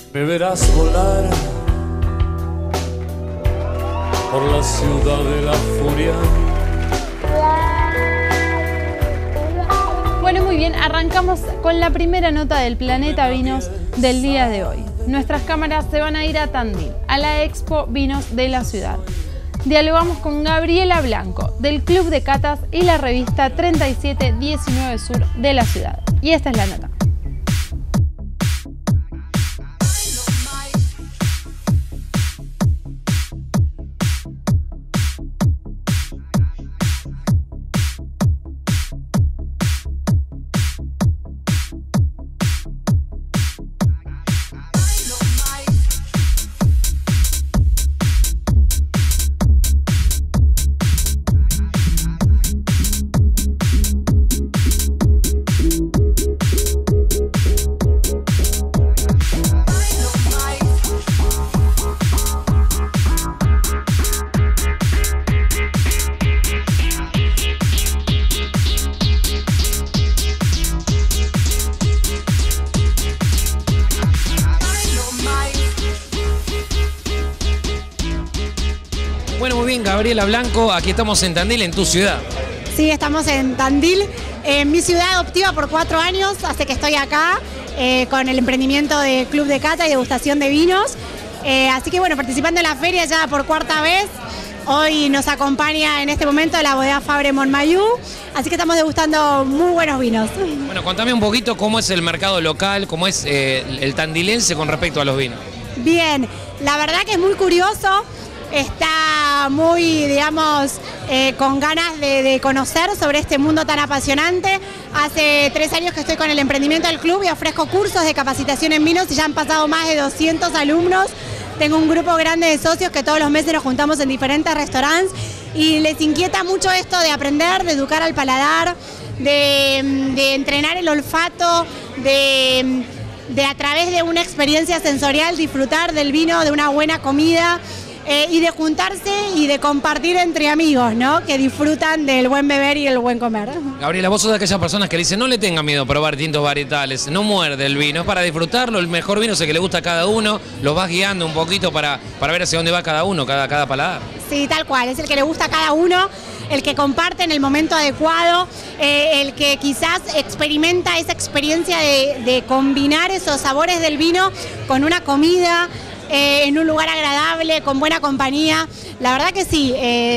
Me verás volar por la ciudad de la furia. Bueno, muy bien, arrancamos con la primera nota del Planeta Vinos del día de hoy. Nuestras cámaras se van a ir a Tandil, a la Expo Vinos de la ciudad. Dialogamos con Gabriela Blanco, del Club de Catas y la revista 3719 Sur de la ciudad. Y esta es la nota. Bueno, muy bien, Gabriela Blanco, aquí estamos en Tandil, en tu ciudad. Sí, estamos en Tandil, en mi ciudad adoptiva por 4 años, hace que estoy acá con el emprendimiento de Club de Cata y degustación de vinos. Así que bueno, participando en la feria ya por 4ª vez. Hoy nos acompaña en este momento la bodega Fabre Montmayú, así que estamos degustando muy buenos vinos. Bueno, contame un poquito cómo es el mercado local, cómo es el tandilense con respecto a los vinos. Bien, la verdad que es muy curioso. Está muy, digamos, con ganas de conocer sobre este mundo tan apasionante. Hace 3 años que estoy con el emprendimiento del club y ofrezco cursos de capacitación en vinos y ya han pasado más de 200 alumnos. Tengo un grupo grande de socios que todos los meses nos juntamos en diferentes restaurantes y les inquieta mucho esto de aprender, de educar al paladar, de entrenar el olfato, de a través de una experiencia sensorial disfrutar del vino, de una buena comida. Y de juntarse y de compartir entre amigos, ¿no? Que disfrutan del buen beber y el buen comer. Gabriela, vos sos de aquellas personas que dicen no le tenga miedo a probar distintos varietales, no muerde el vino, es para disfrutarlo, el mejor vino es el que le gusta a cada uno, lo vas guiando un poquito para ver hacia dónde va cada uno, cada paladar. Sí, tal cual, es el que le gusta a cada uno, el que comparte en el momento adecuado, el que quizás experimenta esa experiencia de combinar esos sabores del vino con una comida, en un lugar agradable, con buena compañía. La verdad que sí,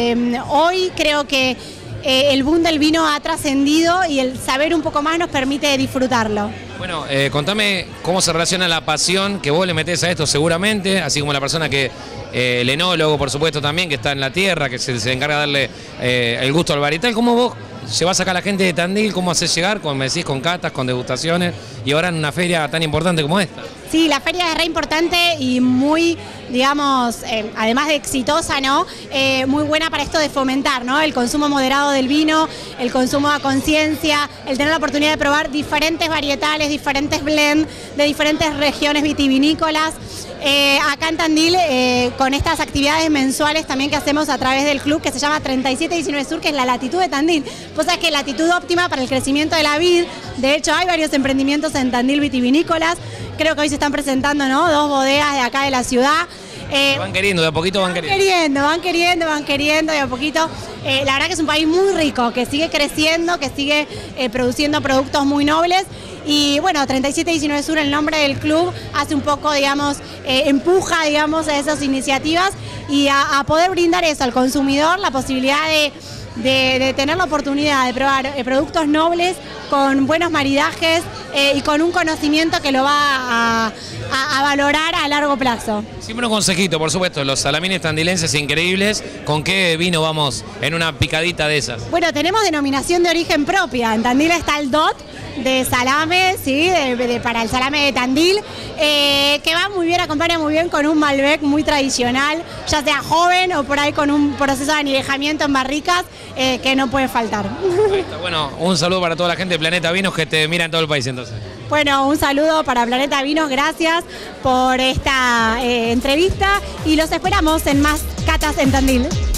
hoy creo que el boom del vino ha trascendido y el saber un poco más nos permite disfrutarlo. Bueno, contame cómo se relaciona la pasión que vos le metés a esto seguramente, así como la persona que, el enólogo por supuesto también, que está en la tierra, que se encarga de darle el gusto al varietal. ¿Cómo vos llevas acá a la gente de Tandil? ¿Cómo haces llegar? Como me decís, con catas, con degustaciones y ahora en una feria tan importante como esta. Sí, la feria es re importante y muy, digamos, además de exitosa, ¿no? Muy buena para esto de fomentar, ¿no? El consumo moderado del vino, el consumo a conciencia, el tener la oportunidad de probar diferentes varietales, diferentes blends de diferentes regiones vitivinícolas. Acá en Tandil, con estas actividades mensuales también que hacemos a través del club que se llama 3719 Sur, que es la latitud de Tandil. Vos sabés que es latitud óptima para el crecimiento de la vid. De hecho, hay varios emprendimientos en Tandil vitivinícolas. Creo que hoy se están presentando, ¿no? 2 bodegas de acá de la ciudad. Van queriendo, de a poquito van queriendo. Van queriendo de a poquito. La verdad que es un país muy rico, que sigue creciendo, que sigue produciendo productos muy nobles. Y bueno, 3719 Sur, el nombre del club, hace un poco, digamos, empuja, digamos, a esas iniciativas y a poder brindar eso al consumidor, la posibilidad de tener la oportunidad de probar productos nobles con buenos maridajes y con un conocimiento que lo va a valorar a largo plazo. Siempre un consejito, por supuesto, los salamines tandilenses increíbles. ¿Con qué vino vamos en una picadita de esas? Bueno, tenemos denominación de origen propia. En Tandil está el DOT de salame, ¿sí? Para el salame de Tandil, que va muy bien, acompaña muy bien con un Malbec muy tradicional, ya sea joven o por ahí con un proceso de anidejamiento en barricas, que no puede faltar. Ahí está. Bueno, un saludo para toda la gente de Planeta Vinos que te mira en todo el país entonces. Bueno, un saludo para Planeta Vinos, gracias por esta entrevista y los esperamos en más catas en Tandil.